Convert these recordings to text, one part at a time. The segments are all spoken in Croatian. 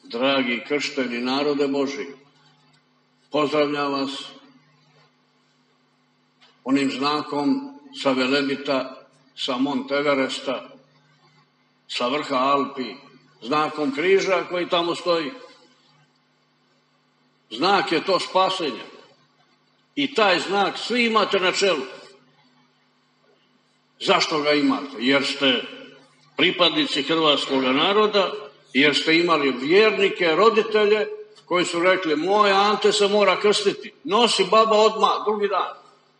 dragi kršteni narode Boži, pozdravljam vas onim znakom sa Velebita, sa Mont Everesta, sa vrha Alpi, znakom križa koji tamo stoji. Znak je to spasenja. I taj znak svi imate na čelu. Zašto ga imate? Jer ste pripadnici hrvatskog naroda, jer ste imali vjernike, roditelje koji su rekli: moj Ante se mora krstiti, nosi baba odmah, drugi dan.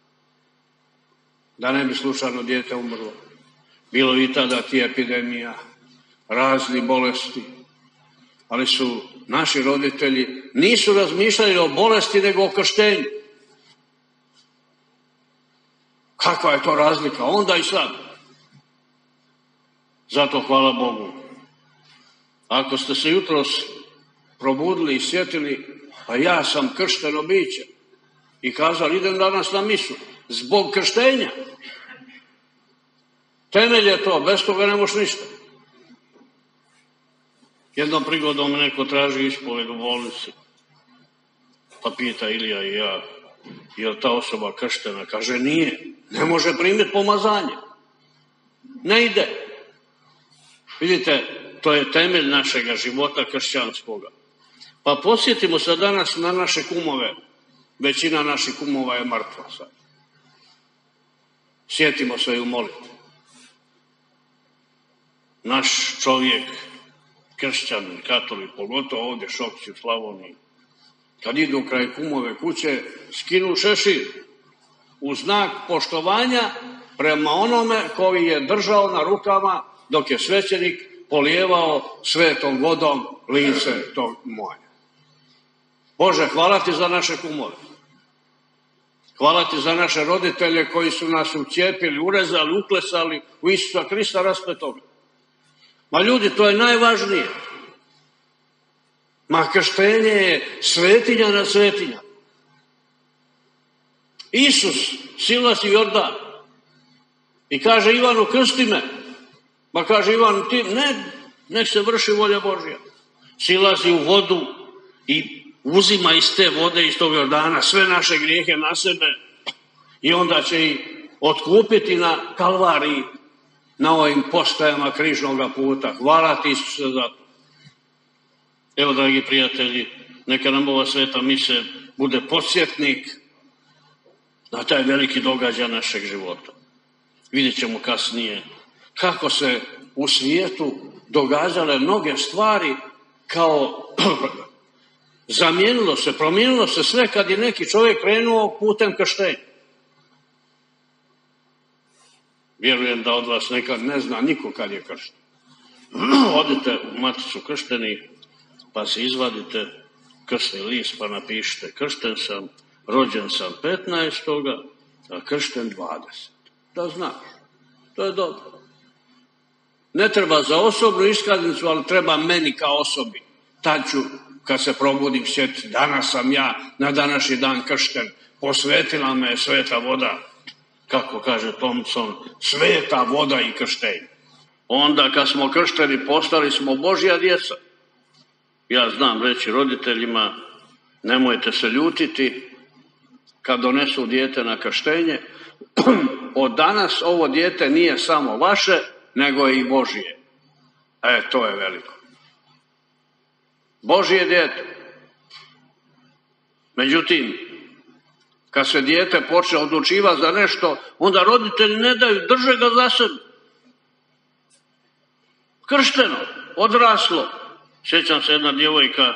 Da ne bi slučajno dijete umrlo. Bilo i tada ti epidemija, razni bolesti, ali su naši roditelji nisu razmišljali o bolesti nego o krštenju. Kakva je to razlika onda i sad? Zato hvala Bogu. Ako ste se jutros probudili i sjetili: pa ja sam kršteno biće, i kazali: idem danas na misu, zbog krštenja. Temelj je to, bez toga ne možeš ništa. Jednom prigodom neko traži ispoved u bolnici, pa pita Ilija i ja: je li ta osoba krštena? Kaže: nije, ne može primiti pomazanje, ne ide. Vidite, to je temelj našega života kršćanskoga. Pa podsjetimo se danas na naše kumove. Većina naših kumova je mrtva sad. Sjetimo se i u molitvi. Naš čovjek, kršćanin, katolik, pogotovo ovdje Šokci u Slavoniji, kad idu kraj kumove kuće, skinu šešir u znak poštovanja prema onome koji je držao na rukama dok je svećenik polijevao svetom vodom lice tog moja. Bože, hvala ti za naše kumove. Hvala ti za naše roditelje koji su nas ucijepili, urezali, uklesali u Isusa Krista raspetoga. Ma ljudi, to je najvažnije. Ma krštenje je svetinja na svetinja. Isus silazi Jordan i kaže Ivanu: krsti me. Ma kaže Ivan: ti ne, nek se vrši volja Božja. Silazi u vodu i uzima iz te vode, iz tog Jordana, sve naše grijehe na sebe i onda će ih otkupiti na Kalvariji, na ovim postajama križnog puta. Hvala ti Isuse za to. Evo, dragi prijatelji, neka nam ova sveta mise bude podsjetnik na taj veliki događaj našeg života. Vidjet ćemo kasnije kako se u svijetu događale mnoge stvari, kao zamijenilo se, promijenilo se sve kad je neki čovjek krenuo putem krštenja. Vjerujem da od vas nekad ne zna niko kad je kršten. Odite u maticu krštenih, pa se izvadite krstni list, pa napišite: kršten sam, rođen sam 15. a kršten 20. Da znaš, to je dobro. Ne treba za osobnu iskaznicu, ali treba meni kao osobi. Tad ću, kad se probudim, sjetiti: danas sam ja na današnji dan kršten, posvetila me sveta voda. Kako kaže Thompson, sveta voda i krštenje. Onda kad smo kršteni, postali smo Božja djeca. Ja znam reći roditeljima: nemojte se ljutiti kad donesu dijete na krštenje. Od danas ovo dijete nije samo vaše, nego i Božje. To je veliko. Božje dijete. Međutim, kad se dijete počne odlučivati za nešto, onda roditelji ne daju, drže ga za sebe. Kršteno, odraslo. Sjećam se, jedna djevojka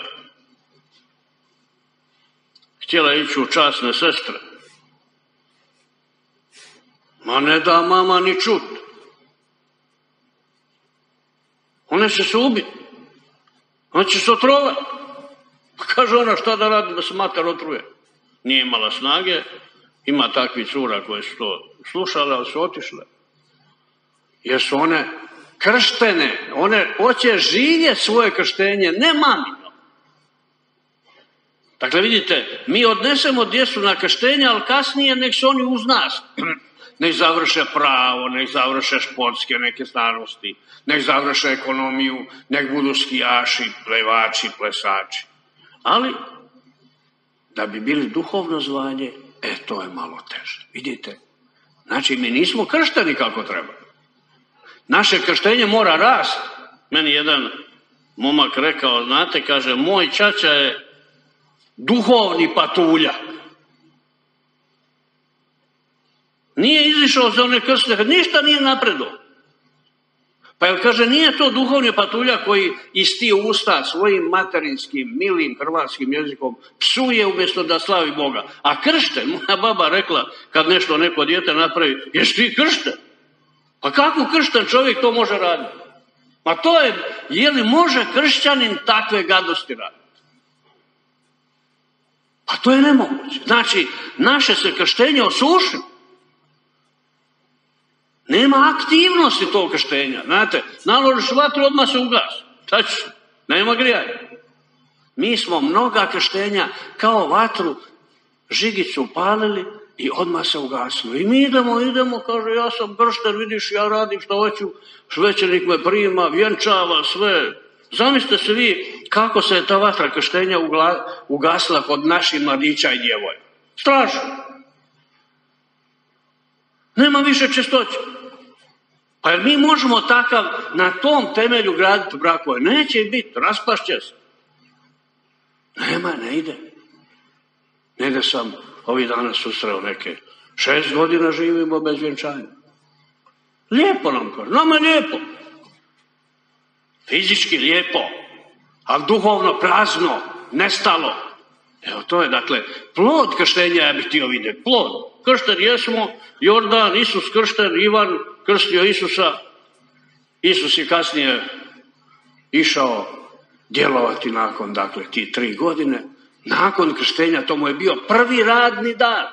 htjela ići u časne sestre. Ma ne da mama ni čut. Ona će se ubiti. Ona će se otrovati. Pa kaže ona: šta da radi da se mater otruje? Nije imala snage. Ima takvih cura koje su to slušale, ali su otišle. Jer su one krštene. One hoće živjeti svoje krštenje, ne mamino. Dakle, vidite, mi odnesemo djecu na krštenje, ali kasnije nek se oni uz nas. nek završe pravo, nek završe športske neke znanosti, nek završe ekonomiju, nek budu skijaši, plevači, plesači. Ali, da bi bili duhovno zvanje, to je malo teže. Vidite? Znači, mi nismo kršteni kako treba. Naše krštenje mora rasti. Meni jedan momak rekao, znate, kaže, moj ćaća je duhovni patulja. Nije izišao za one krste, ništa nije napredao. Pa jel kaže, nije to duhovni patulja koji iz tih usta svojim materinskim, milim hrvatskim jezikom psuje umjesto da slavi Boga. A kršten, moja baba rekla, kad nešto neko dijete napravi, jesi ti kršten? Pa kako kršten čovjek to može raditi? Pa to je li može kršćanin takve gadosti raditi? Pa to je nemoguće. Znači, naše se krštenje osušilo. Nema aktivnosti tog krštenja. Znate, naložiš vatru, odmah se ugasi. Znači, nema grijanja. Mi smo mnoga krštenja kao vatru, žigicu upalili i odmah se ugasilo. I mi idemo, kaže, ja sam kršten, vidiš, ja radim što hoću, svećenik me prima, vjenčava, sve. Zamislite se vi kako se je ta vatra krštenja ugasila kod naših mladića i djevojaka. Strašno. Nema više čistoće. Pa jer mi možemo takav na tom temelju graditi brakove? Neće biti, raspašće se. Nema, ne ide. Negdje sam ovih dana susreo neke 6 godina živimo bez vjenčanja. Lijepo nam kaže, nama lijepo. Fizički lijepo, ali duhovno prazno, nestalo. Evo to je dakle plod krštenja, ja bih htio vidjeti, plod. Kršten jesmo, Jordan, Isus kršten, Ivan krstio Isusa. Isus je kasnije išao djelovati nakon, dakle, ti 3 godine. Nakon krštenja, to mu je bio prvi radni dan.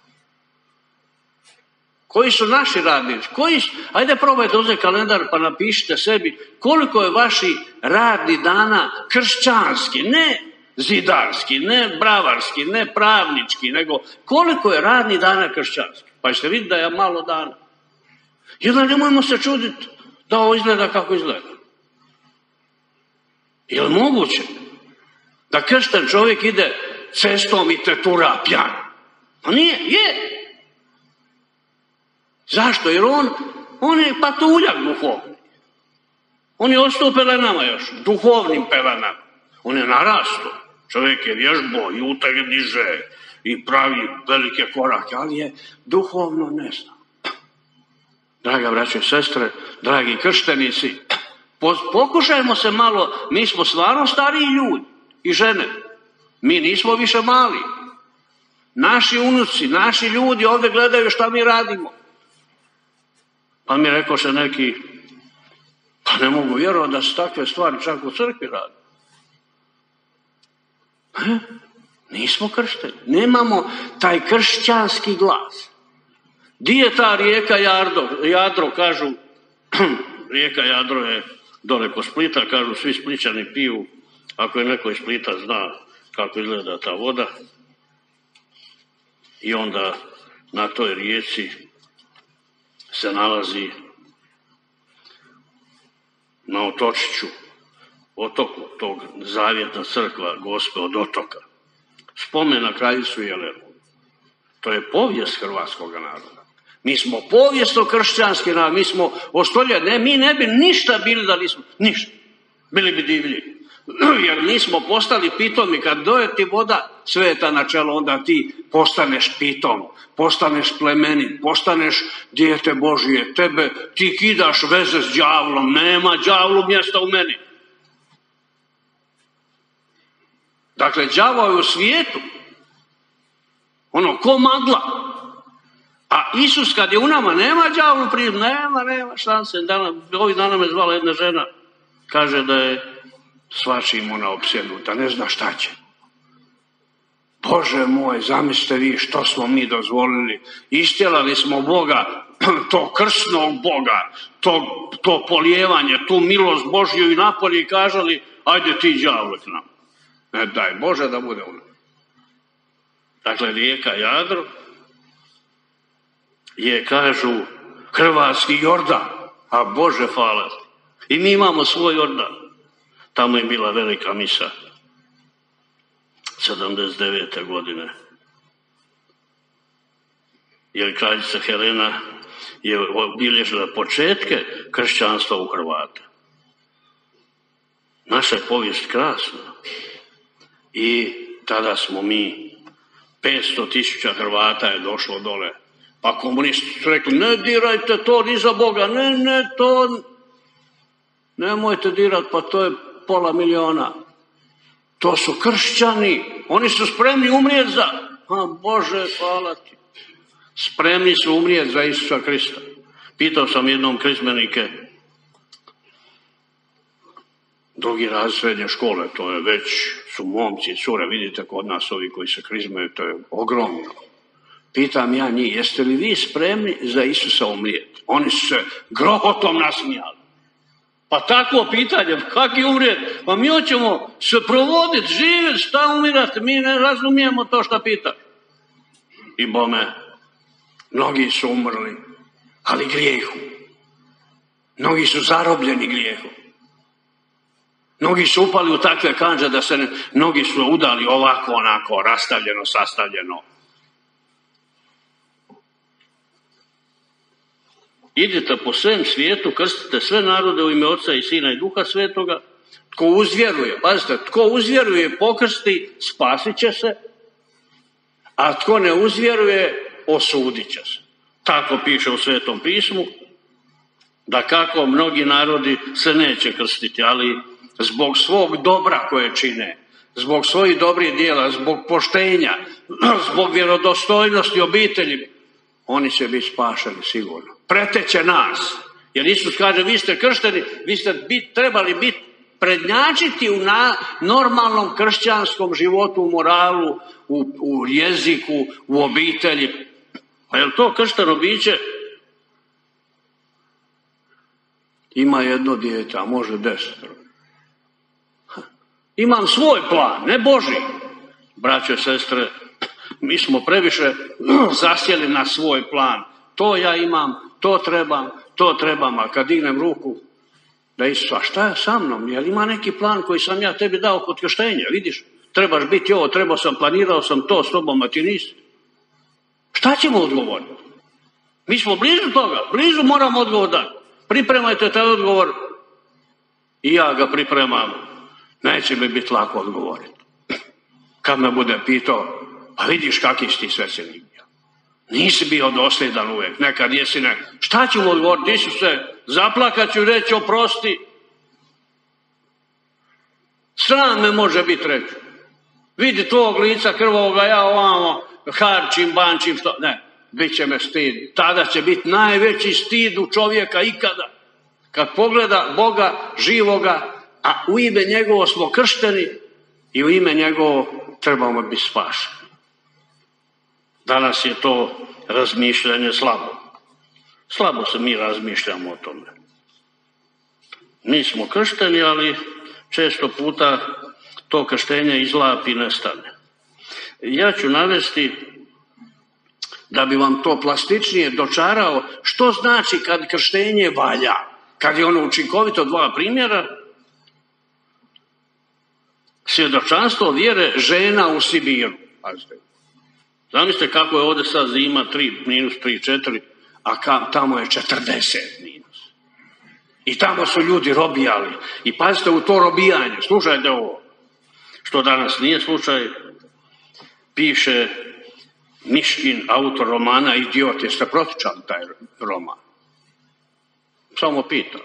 Koji su naši radnici? Ajde probajte uzeti kalendar pa napišite sebi koliko je vaši radni dana kršćanski, ne zidarski, ne bravarski, ne pravnički, nego koliko je radni dana kršćanski. Pa ćete vidjeti da je malo dana. I onda nemojmo se čuditi da ovo izgleda kako izgleda. Je li moguće da kršten čovjek ide cestom i tetura pjan? Pa nije, je. Zašto? Jer on je patuljak duhovni. On je ostao pelenama još, duhovnim pelenama. On je narastao. Čovjek je vježbo i utak diže i pravi velike korake, ali je duhovno ne zna. Draga braćo i sestre, dragi krštenici, pokušajmo se malo, mi smo stvarno stariji ljudi i žene. Mi nismo više mali. Naši unuci, naši ljudi ovdje gledaju šta mi radimo. Pa mi rekao se neki, pa ne mogu vjerovati da se takve stvari čak u crkvi radi. Nismo kršteni. Nemamo taj kršćanski glas. Di je ta rijeka Jadro, kažu, rijeka Jadro je dole kod Splita, kažu svi Splićani piju, ako je neko iz Splita zna kako izgleda ta voda. I onda na toj rijeci se nalazi na otočiću, otoku tog zavjetna crkva Gospe od otoka. Spomen na kraljicu Jelenu. To je povijest hrvatskog naroda. Mi smo povijesno kršćanski narod, mi smo mi ne bi ništa bili da nismo, ništa. Bili bi divlji. Jer nismo postali pitomi, kad doje ti voda sveta na čelo, onda ti postaneš pitom, postaneš plemenit, postaneš dijete Božije, ti kidaš veze s đavlom, nema đavlu mjesta u meni. Dakle, đavo je u svijetu, ono ko magla. A Isus kad je u nama, nema đavlu prije, nema šanse. Ovih dana me zvala jedna žena, kaže da je svačim ona opsjednuta, ne zna šta će. Bože moj, zamislite vi što smo mi dozvolili. Istjelali smo Boga, to krsnog Boga, to polijevanje, tu milost Božju i napolje i kažali, ajde ti đavle k nam. Ne daj Bože da bude u nama. Dakle, rijeka Jadro je, kažu, hrvatski Jordan, a Bože hvala. I mi imamo svoj Jordan. Tamo je bila velika misa 79. godine. Jer kraljica Helena je obilježila početke kršćanstva u Hrvata. Naša je povijest krasna. I tada smo mi, 500.000 Hrvata je došlo dole. Pa komunisti su rekli, ne dirajte to ni za Boga, ne, to nemojte dirati, pa to je 500.000. To su kršćani, oni su spremni umrijeti za, Bože, hvala ti. Spremni su umrijeti za Isusa Krista. Pitao sam jednom krizmenike, drugi razred srednje škole, to je već, su momci i cure, vidite kod nas ovi koji se krizmeju, to je ogromno. Pitam ja njih, jeste li vi spremni za Isusa umrijeti? Oni su se grohotom nasmijali. Pa takvo pitanje, kak je umrijeti? Pa mi hoćemo se provoditi, živjeti, šta umirati? Mi ne razumijemo to šta pitaš. I bome, mnogi su umrli, ali grijehu. Mnogi su zarobljeni grijehom. Mnogi su upali u takve kandže da se mnogi su udali ovako, onako, rastavljeno, sastavljeno. Idite po svem svijetu, krstite sve narode u ime Oca i Sina i Duha Svetoga. Tko uzvjeruje, pazite, tko uzvjeruje pokrsti, spasit će se, a tko ne uzvjeruje, osudit će se. Tako piše u Svetom pismu, da kako mnogi narodi se neće krstiti, ali zbog svog dobra koje čine, zbog svojih dobrih djela, zbog poštenja, zbog vjerodostojnosti obitelji, oni će biti spašeni sigurno. Preteće nas. Jer Isus kaže, vi ste kršteni, vi ste trebali biti prednjačiti u normalnom kršćanskom životu, u moralu, u jeziku, u obitelji. A je li to kršteno biće? Ima jedno dijete, a može 10. Imam svoj plan, ne Boži. Braćo i sestre, mi smo previše zasjeli na svoj plan. To ja imam, to trebam, a kad dignem ruku, da Isus, a šta je sa mnom? Jel ima neki plan koji sam ja tebi dao kod krštenja? Vidiš, trebaš biti ovo, planirao sam to s tobom, a ti nisi. Šta ćemo odgovoriti? Mi smo blizu moramo odgovor dati. Pripremajte taj odgovor i ja ga pripremam. Neće mi biti lako odgovoriti. Kad me bude pitao, pa vidiš kakvi si ti svecenik bio. Nisi bio dosljedan uvijek, nekad jesi ne. Šta ću mu odgovoriti? Isuse, zaplakat ću reći oprosti. Sram me može biti reći. Vidi tvojeg lica krvoga, ja ovamo harčim, bančim, što. Ne, bit će me stid. Tada će biti najveći stid u čovjeka ikada. Kad pogleda Boga živoga, a u ime njegovo smo kršteni i u ime njegovo trebamo biti spašeni. Danas je to razmišljanje slabo. Slabo se mi razmišljamo o tome. Mi smo kršteni, ali često puta to krštenje izlapi i nestane. Ja ću navesti, da bi vam to plastičnije dočarao, što znači kad krštenje valja, kad je ono učinkovito, 2 primjera. Svjedočanstvo vjere žena u Sibiru. Pazite. Zamislite kako je ovdje sad zima, -3, a tamo je 40 minus. I tamo su ljudi robijali. I pazite u to robijanje, slušajte ovo, što danas nije slučaj, piše Miškin, autor romana Idiot. Jeste pročitali taj roman? Samo pitam.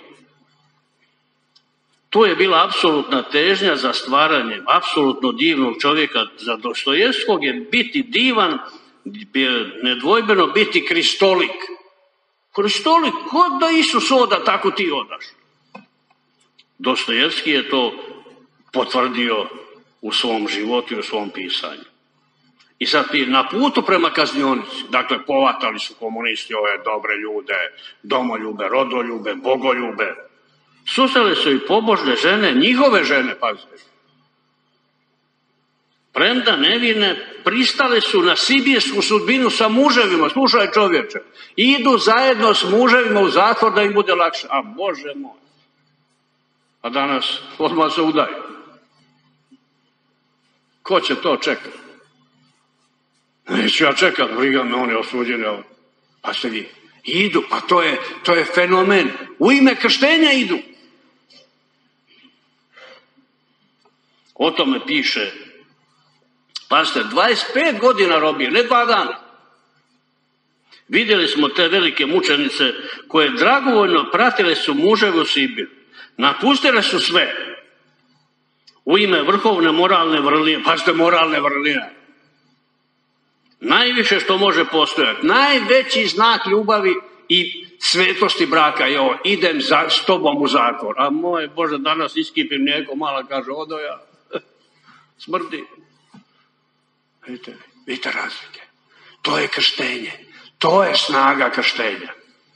To je bila apsolutna težnja za stvaranjem apsolutno divnog čovjeka. Za Dostojevskog je biti divan, nedvojbeno biti kristolik. Kristolik, kod da Isus oda, tako ti odaš. Dostojevski je to potvrdio u svom životu i u svom pisanju. I sad na putu prema kaznionici, dakle povatali su komunisti ove dobre ljude, domoljube, rodoljube, bogoljube. Susreli su i pobožne žene, njihove žene, pazite. premda nevine, pristale su na sibirsku sudbinu sa muževima. Slušaj čovječe, idu zajedno s muževima u zatvor da im bude lakše. A Bože moj, a danas odmah se udaju. Ko će to čekati? Neću ja čekati, briga me, on je osuđen. Pa ste vi, idu, pa to je fenomen. U ime krštenja idu. O tome piše, pazite, 25 godina robije, ne 2 dana. Vidjeli smo te velike mučenice koje dragovoljno pratile su muževe u Sibir. Napustile su sve u ime vrhovne moralne vrline. Pazite, moralne vrline. Najviše što može postojati, najveći znak ljubavi i svetosti braka je ovo, idem s tobom u zatvor. A moj Bože, danas iskipim mlijeko, mala kaže, odo ja. Smrdi. Vidite razlike. To je krštenje. To je snaga krštenja.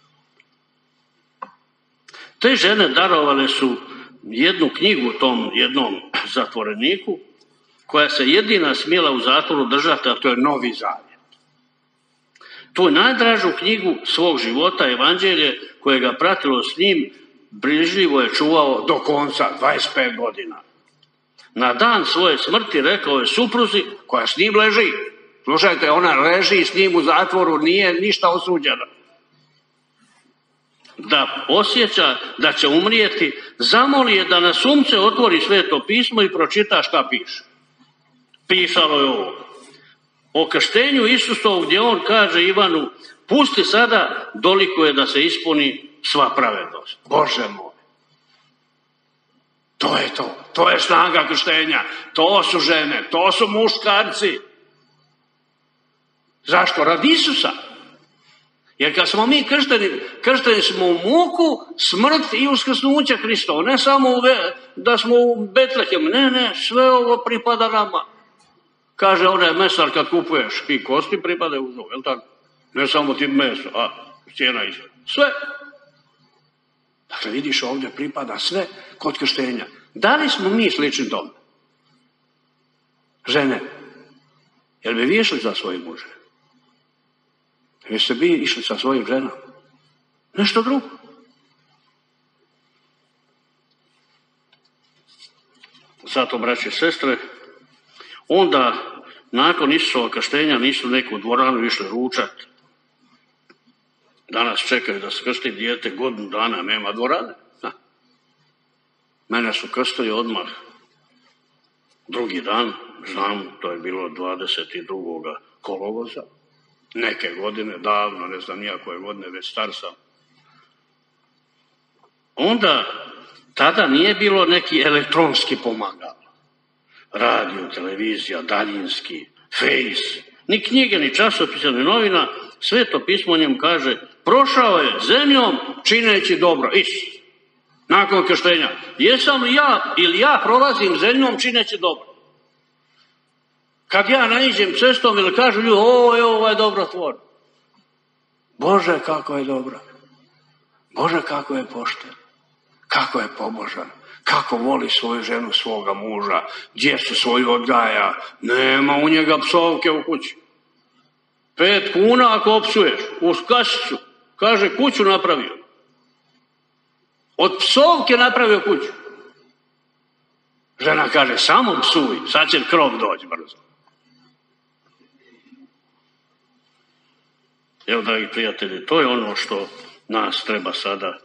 Te žene darovale su jednu knjigu tom jednom zatvoreniku, koja se jedina smjela u zatvoru držati, a to je Novi Zavjet. Tu najdražu knjigu svog života, Evanđelje, koje ga pratilo s njim, brižljivo je čuvao do konca, 25 godina. Na dan svoje smrti rekao je supruzi koja s njim leži. Slušajte, ona leži s njim u zatvoru, nije ništa osuđena. Da osjeća da će umrijeti, zamoli je da na sumce otvori Sveto pismo i pročita šta piše. Pisalo je ovo. O krštenju Isusovog, gdje on kaže Ivanu, pusti sada, doliko je da se ispuni sva pravednost. Bože moj. To je to. To je snaga krštenja. To su žene, to su muškarci. Zašto? Radi Isusa. Jer kad smo mi kršteni smo u muku, smrt i uskrsnuće Hristova. Ne samo da smo u Betlehemu. Ne, sve ovo pripada nama. Kaže onaj mesar kad kupuješ i kosti pripadaju uz ovo, je li tako? Ne samo ti meso, a cijena isto. Sve. Dakle, vidiš, ovdje pripada sve kod krštenja. Da li smo mi slični tome? Žene, jel bi vi išli za svojim mužem? Jeste bi išli sa svojim ženama? Nešto drugo. Zato, braće i sestre, onda nakon Isusova krštenja nisu neku dvoranu išli ručati. Danas čekaju da se krsti dijete, godinu dana nema dvorane. Mene su krstili odmah drugi dan, znam, to je bilo 22. kolovoza, neke godine, davno, ne znam nijakove godine, već star sam. Onda, tada nije bilo neki elektronski pomagal. Radio, televizija, daljinski, fejs, ni knjige, ni časopisa, ni novina, Sveto pismo o njemu kaže, prošao je zemljom čineći dobro. Isus, nakon krštenja, jesam li ja ili ja prolazim zemljom čineći dobro? Kad ja naiđem cestom ili kažu ljudi, ovo je dobrotvor. Bože, kako je dobro. Bože, kako je pošten. Kako je pobožan. Kako voli svoju ženu, svoga muža. Djecu svoju odgaja. Nema u njega psovke u kući. 5 kuna ako opsuješ. Uz kasicu. Kaže, kuću napravio. Od psovke napravio kuću. Žena kaže, samo psuj. Sad će krov doći brzo. Evo, dragi prijatelji, to je ono što nas treba sada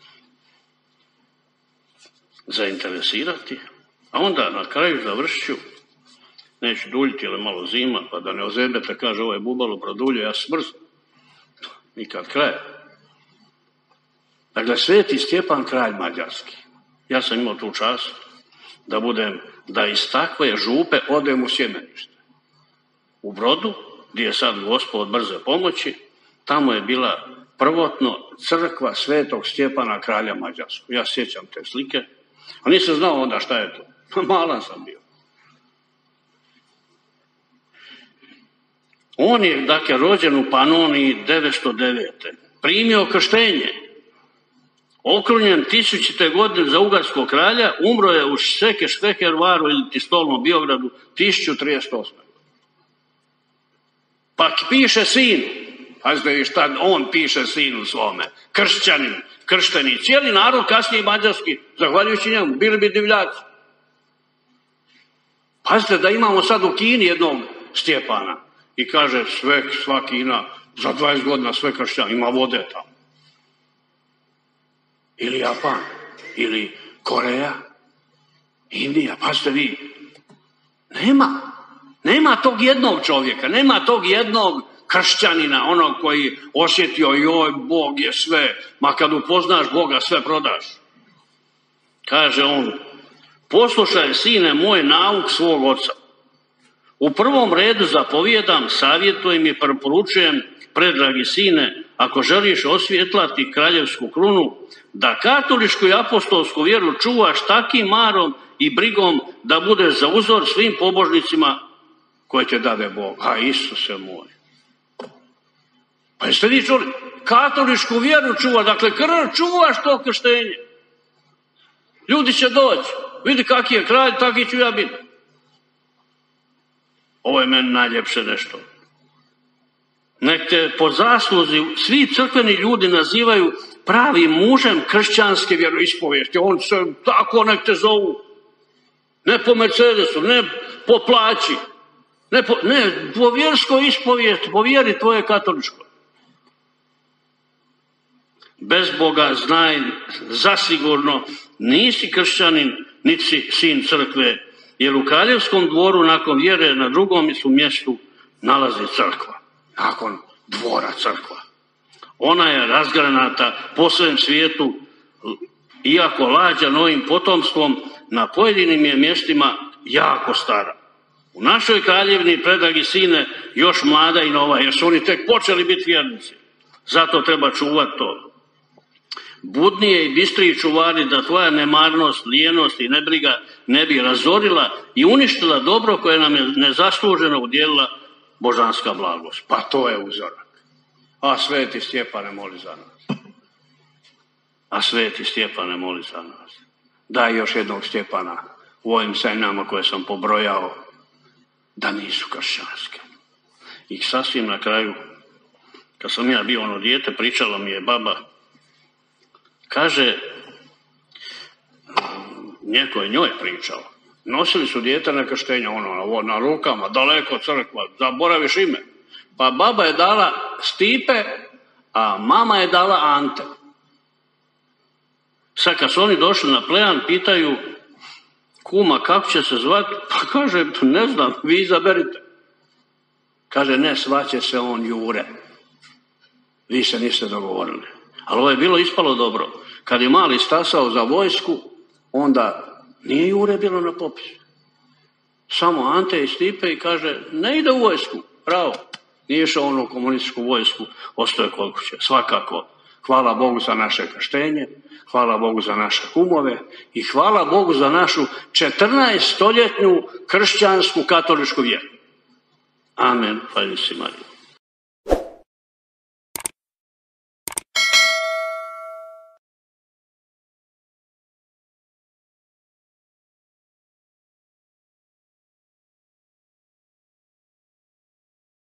zainteresirati. A onda na kraju završit ću, neću duljiti, ali malo zima, pa da ne ozebete, kaže, ovo je bubalo produljio, ja smrzim. Nikad kraja. Dakle, Sveti Stjepan, kralj mađarski. Ja sam imao tu čast da iz takve župe odem u Sjemenište. U Brodu, gdje je sad Gospod brze pomoći, tamo je bila prvotno crkva Svetog Stjepana, kralja mađarskog. Ja sjećam te slike, a nisam znao onda šta je to. Malan sam bio. On je, dakle, rođen u Panoniji 909. Primio krštenje okrunjen 1000. godine za ugarskog kralja, umro je u Štekervaru ili ti Stolnom Biogradu 1038. Pa piše sinu, pazite vi šta on piše sinu svome, kršćanin, kršteni, cijeli narod kasnije mađarski, zahvaljujući njemu, bili bi divljaci. Pazite da imamo sad u Kini jednog Stjepana i kaže sva Kina za 20 godina sve kršćani, ima vode tamo. Ili Japan, ili Koreja, Indija, pazite vi, nema tog jednog čovjeka, nema tog jednog kršćanina, onog koji osjetio joj, Bog je sve, ma kad upoznaš Boga sve prodaš. Kaže on, poslušaj sine moj nauk svog oca. U prvom redu zapovijedam, savjetujem i preporučujem, predragi sine, ako želiš osvjetlati kraljevsku krunu, da katoličku i apostolsku vjeru čuvaš takim marom i brigom da budeš za uzor svim pobožnicima koje će dade Bog. A Isuse moj. Pa jeste vi čuli? Katoličku vjeru čuva, dakle čuvaš to krštenje. Ljudi će doći. Vidi kaki je kralj, taki ću ja biti. Ovo je meni najljepše nešto. Nek te po zasluzi svi crkveni ljudi nazivaju pravim mužem kršćanske vjeroispovijesti. On se tako nek te zovu. Ne po Mercedesu, ne po plaći. Ne po vjerskoj ispovijesti, po vjeri tvoje katoličkoj. Bez Boga znaj zasigurno nisi kršćanin, niti si sin crkve, jer u kraljevskom dvoru nakon vjere na drugom su mjestu nalazi crkva. Nakon dvora crkva. Ona je razgranata po svem svijetu, iako lađa novim potomstvom, na pojedinim je mjestima jako stara. U našoj kraljevini, predragi sine, još mlada i nova, jer su oni tek počeli biti vjernici. Zato treba čuvati to. Budnije i bistriji čuvari da tvoja nemarnost, lijenost i nebriga ne bi razorila i uništila dobro koje nam je nezasluženo udjelila božanska blagost. Pa to je uzorak. A sveti Stjepane moli za nas. A sveti Stjepane moli za nas. Daj još jednog Stjepana u ovim sajnama koje sam pobrojao da nisu kršćanske. I sasvim na kraju, kad sam ja bio ono dijete, pričala mi je baba, kaže, neko je njoj pričao, nosili su dijete na krštenje, na rukama, daleko crkva, zaboraviš ime. Pa baba je dala Stipe, a mama je dala Ante. Sad kad su oni došli na plejan, pitaju kuma kako će se zvati, pa kaže, ne znam, vi izaberite. Kaže, ne, svaće se on Jure. Vi se niste dogovorili. Ali ovo je bilo ispalo dobro. Kad je mali stasao za vojsku, onda nije Jure bilo na popisu. Samo Ante i Stipe i kaže, ne ide u vojsku, bravo. Nije išao ono u komunističku vojsku, ostaje kod kuće. Svakako, hvala Bogu za naše krštenje, hvala Bogu za naše kumove i hvala Bogu za našu 14-stoljetnu kršćansku katoličku vjeru. Amen. Hvala si Mariju.